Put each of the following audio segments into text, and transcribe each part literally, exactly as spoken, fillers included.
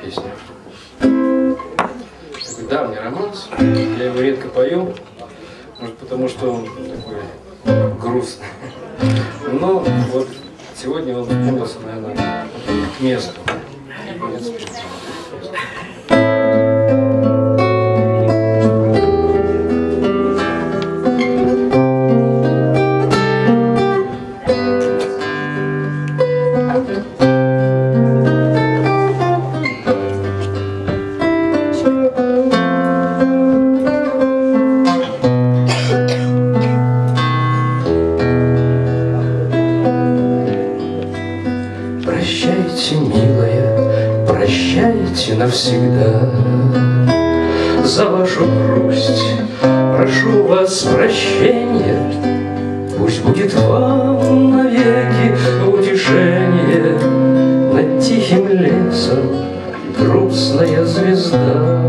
песня. Такой давний романс. Я его редко пою. Может, потому что он такой грустный. Но вот сегодня он вспомнился, наверное, к месту. Прощайте, милая, прощайте навсегда. За вашу грусть прошу вас прощения. Пусть будет вам навеки утешение над тихим лесом грустная звезда.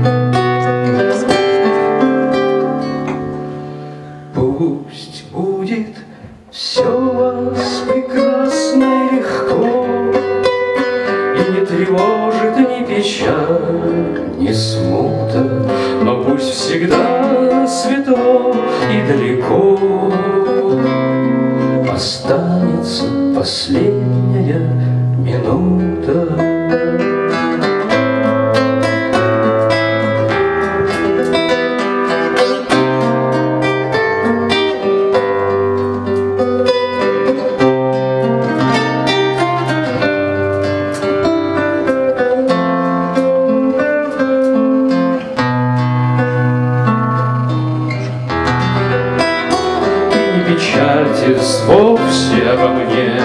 Пусть будет все у вас прекрасно и легко, и не тревожит ни печаль, ни смута, но пусть всегда светло и далеко останется последняя минута. Печальтесь вовсе обо мне,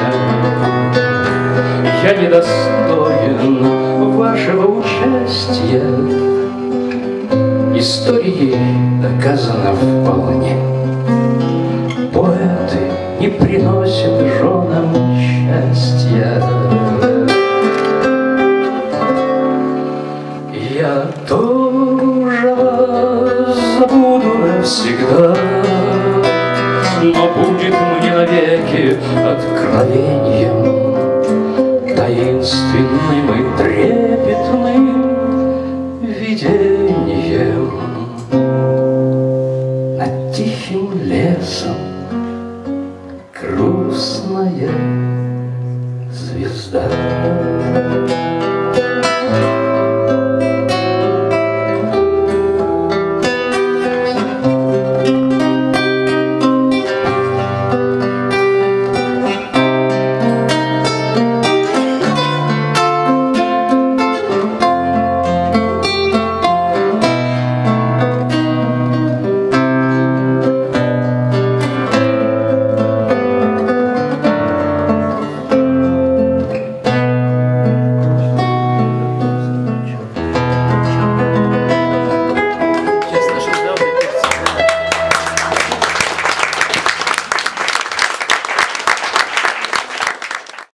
я недостоин вашего участия. Историей доказано вполне, поэты не приносят женам счастья.